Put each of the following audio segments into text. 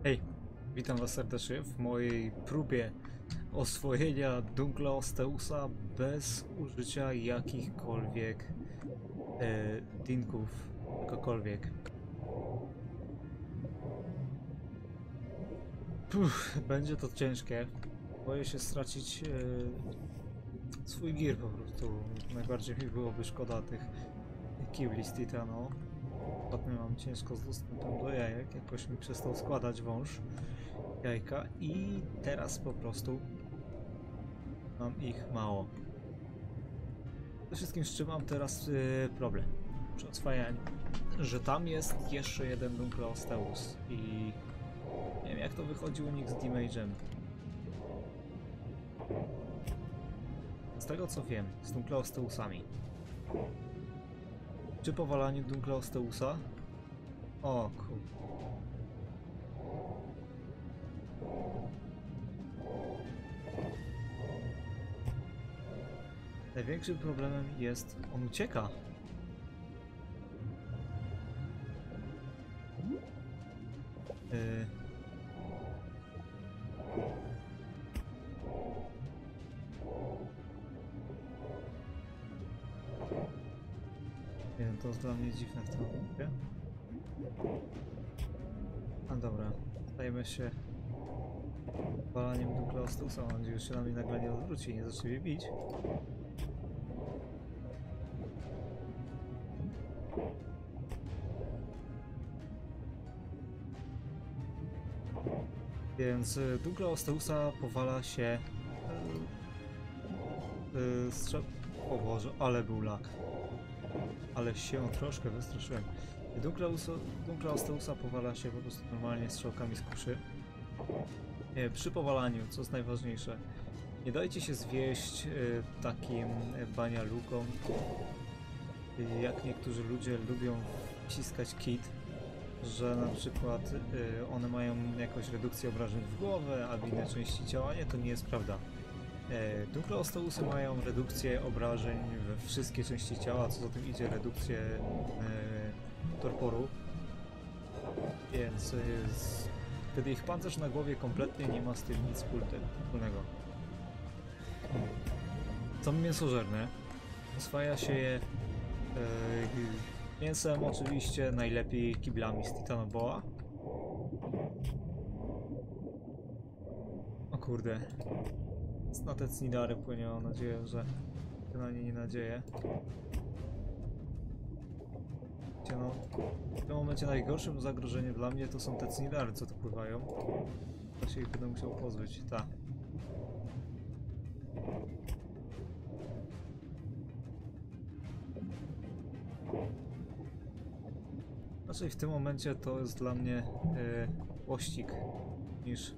Hej, witam was serdecznie w mojej próbie oswojenia Dunkleosteusa bez użycia jakichkolwiek dinków, jakokolwiek. Będzie to ciężkie. Boję się stracić swój gear po prostu. Najbardziej mi byłoby szkoda tych kibli z titanu. Ostatnio mam ciężko z dostępem do jajek, jakoś mi przestał składać wąż jajka i teraz po prostu mam ich mało. Przede wszystkim z czym mam teraz problem przy oswajaniu, że tam jest jeszcze jeden Dunkleosteus i nie wiem jak to wychodzi u nich z damage'em. Z tego co wiem, z Dunkleosteusami. Przy powalaniu Dunkleosteusa? O kur... Największym problemem jest... on ucieka! Nie wiem, to jest dla mnie dziwne w tym momencie. A dobra, stajemy się walaniem Dunkleosteusa. Mam nadzieję, że się na mnie nagle nie odwróci i nie zacznie mnie bić. Więc Dunkleosteusa powala się o Boże, ale był lag. Ale się troszkę wystraszyłem. Dunkleosteusa powala się po prostu normalnie strzałkami z kuszy. Przy powalaniu, co jest najważniejsze, nie dajcie się zwieść takim banialukom, jak niektórzy ludzie lubią wciskać kit, że na przykład one mają jakąś redukcję obrażeń w głowę, a w inne części ciała. Nie, to nie jest prawda. Dunkleosteusy mają redukcję obrażeń we wszystkie części ciała, co za tym idzie redukcję torporu, więc wtedy ich pancerz na głowie kompletnie nie ma z tym nic wspólnego. Są mięsożerne, oswaja się je mięsem oczywiście, najlepiej kiblami z titanoboa. O kurde. Na te cnidary płynie, mam nadzieję, że się na nie nie nadzieje. No, w tym momencie najgorszym zagrożeniem dla mnie to są te cnidary, co tu pływają. Ja się ich będę musiał pozbyć, tak. Raczej w tym momencie to jest dla mnie pościg niż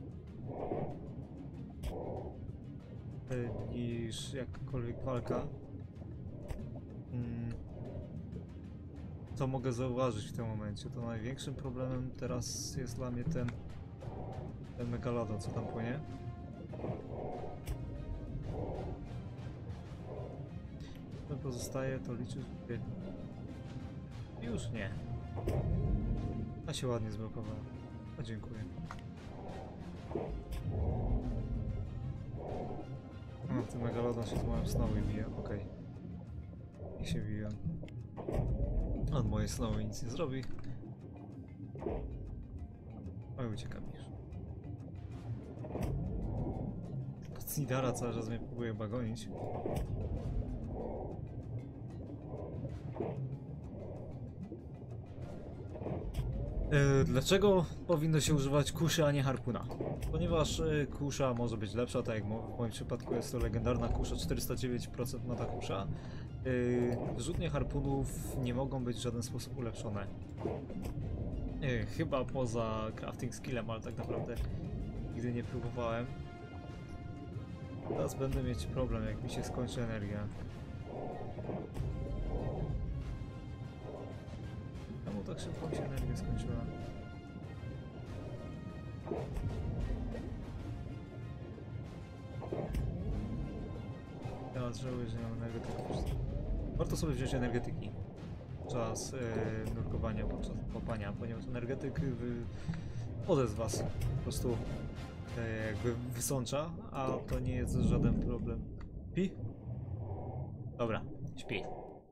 jakakolwiek walka. Co mogę zauważyć w tym momencie? To największym problemem teraz jest dla mnie ten megalodon, co tam płynie. Co pozostaje, to liczy, że... Już nie. A się ładnie zblokowało. A dziękuję. No, ten megalodon się z moją Snowy bije, okej. I się biłem. On mojej Snowy nic nie zrobi. Oj, uciekam już. Cnidara cały czas mnie próbuje bagonić. Dlaczego powinno się używać kuszy, a nie harpuna? Ponieważ kusza może być lepsza, tak jak w moim przypadku jest to legendarna kusza, 409% ma ta kusza. Wyrzutnie harpunów nie mogą być w żaden sposób ulepszone. Chyba poza crafting skillem, ale tak naprawdę nigdy nie próbowałem. Teraz będę mieć problem, jak mi się skończy energia. Czemu tak szybko mi się energia skończyła? Teraz żałuję, że nie mam energetyków. Warto sobie wziąć energetyki podczas nurkowania, podczas kopania, ponieważ energetyk odezw was po prostu jakby wysącza, a to nie jest żaden problem. Pi? Dobra, śpi.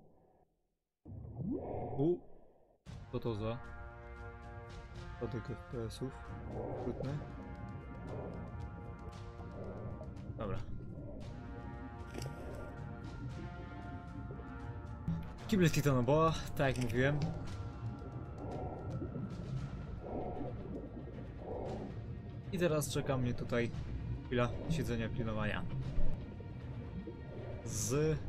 Co to za kodek FPS-ów? Krótny. Dobra. Kible Titanoboa, tak jak mówiłem. I teraz czeka mnie tutaj chwila siedzenia, pilnowania. Z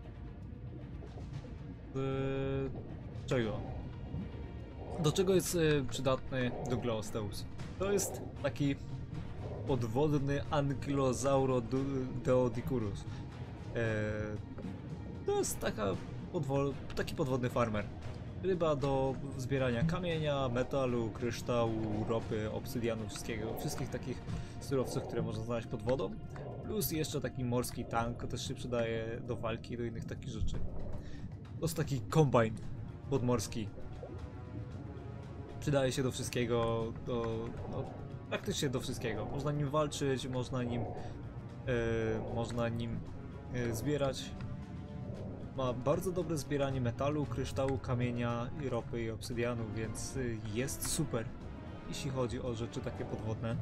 czego? Do czego jest przydatny Dunkleosteus? To jest taki podwodny Ankylosaurus. To jest taki podwodny farmer. Ryba do zbierania kamienia, metalu, kryształu, ropy, obsydianu, wszystkich takich surowców, które można znaleźć pod wodą. Plus jeszcze taki morski tank, też się przydaje do walki i do innych takich rzeczy. To jest taki kombajn podmorski. Przydaje się do wszystkiego, praktycznie do wszystkiego. Można nim walczyć, można nim zbierać. Ma bardzo dobre zbieranie metalu, kryształu, kamienia, i ropy i obsydianu, więc jest super, jeśli chodzi o rzeczy takie podwodne.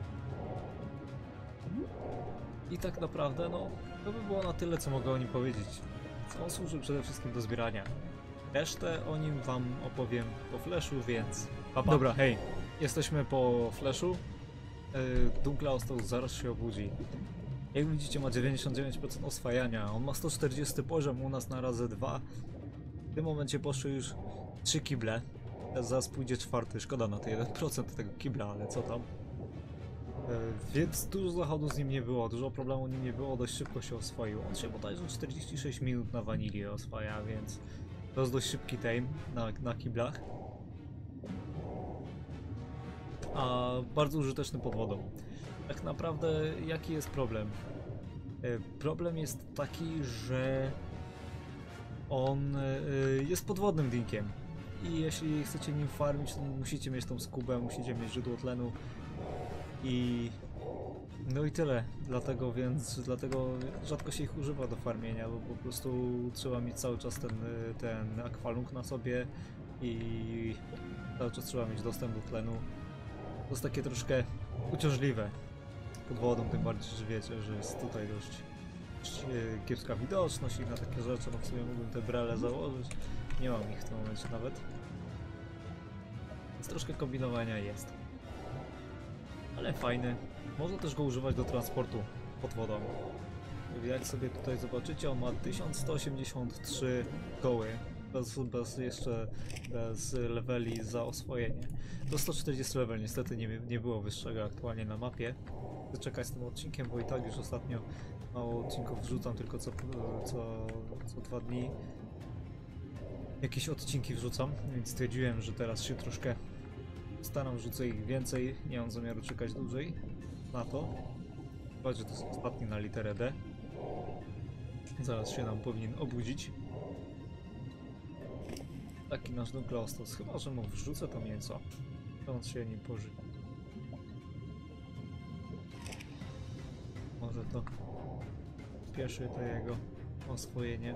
I tak naprawdę, no, to by było na tyle, co mogę o nim powiedzieć. On służy przede wszystkim do zbierania. Resztę o nim wam opowiem po flashu, więc pa, pa. Dobra, hej, jesteśmy po flashu. Dunkleosteus zaraz się obudzi. Jak widzicie, ma 99% oswajania. On ma 140 poziom, u nas na razy 2. W tym momencie poszły już 3 kible. Zaraz pójdzie 4. Szkoda na te 1% tego kibla, ale co tam. Więc dużo zachodu z nim nie było, dużo problemu nim nie było, dość szybko się oswoił. On się bodajże 46 minut na wanilii oswaja, więc to jest dość szybki tame na kiblach. A bardzo użyteczny pod wodą. Tak naprawdę jaki jest problem? Problem jest taki, że on jest podwodnym dinkiem i jeśli chcecie nim farmić, to musicie mieć tą skubę, musicie mieć źródło tlenu i no i tyle. Dlatego rzadko się ich używa do farmienia, bo po prostu trzeba mieć cały czas ten akwalung na sobie i cały czas trzeba mieć dostęp do tlenu. To jest takie troszkę uciążliwe pod wodą, tym bardziej, że wiecie, że jest tutaj dość kiepska widoczność i na takie rzeczy. No w sumie mógłbym te brele założyć, nie mam ich w tym momencie nawet, więc troszkę kombinowania jest, ale fajny. Można też go używać do transportu pod wodą. Jak sobie tutaj zobaczycie, on ma 1183 koły, bez leveli za oswojenie. To 140 level, niestety nie było wyższego aktualnie na mapie. Czekać z tym odcinkiem, bo i tak już ostatnio mało odcinków wrzucam, tylko co 2 dni jakieś odcinki wrzucam, więc stwierdziłem, że teraz się troszkę staram, wrzucę ich więcej, nie mam zamiaru czekać dłużej na to. Chyba, że to jest ostatni na literę D. Zaraz się nam powinien obudzić. Taki nasz Dunkleosteus, chyba że mu wrzucę to mięso, to on się nim pożywi. Może to spieszy to jego oswojenie.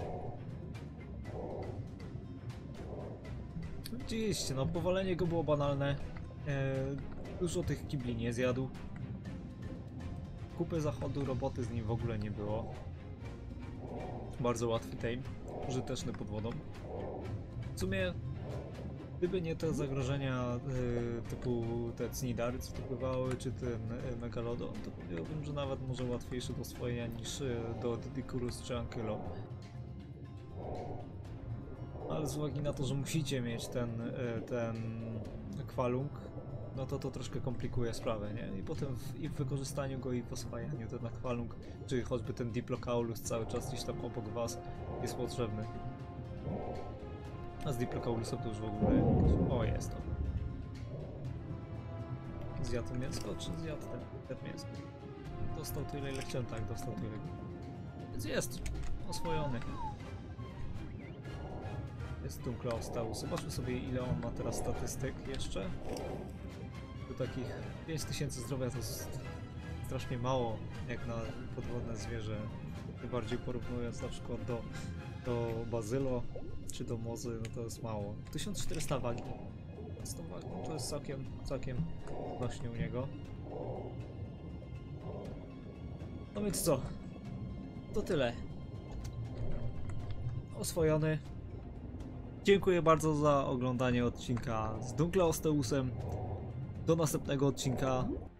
Widzieliście, no powalenie go było banalne. Dużo tych kibli nie zjadł. Kupy zachodu, roboty z nim w ogóle nie było. Bardzo łatwy tame, użyteczny pod wodą. W sumie, gdyby nie te zagrożenia typu te cnidary, co tu pływały, czy ten megalodon, to powiedziałbym, że nawet może łatwiejszy do oswojenia niż do Didicurus czy Ankylo. Ale z uwagi na to, że musicie mieć ten akwalung, no to troszkę komplikuje sprawę, nie? I potem w wykorzystaniu go i w oswajaniu ten akwalung, czy choćby ten Diplocaulus cały czas gdzieś tam obok was jest potrzebny. A z Diplocaulusem to już w ogóle... O, jest to. Zjadł mięsko, czy zjadł ten mięsko? Dostał tyle, ile chciałem, tak, dostał tyle. Więc jest oswojony. Jest Dunkleosteus. Zobaczmy sobie, ile on ma teraz statystyk jeszcze. takich 5000 zdrowia to jest strasznie mało, jak na podwodne zwierzę. Tym bardziej porównując na przykład do bazylo czy do mozy, no to jest mało. 1400 wagi. Z tą wagą to jest całkiem właśnie u niego. No więc co? To tyle. Oswojony. Dziękuję bardzo za oglądanie odcinka z Dunkleosteusem. Do następnego odcinka.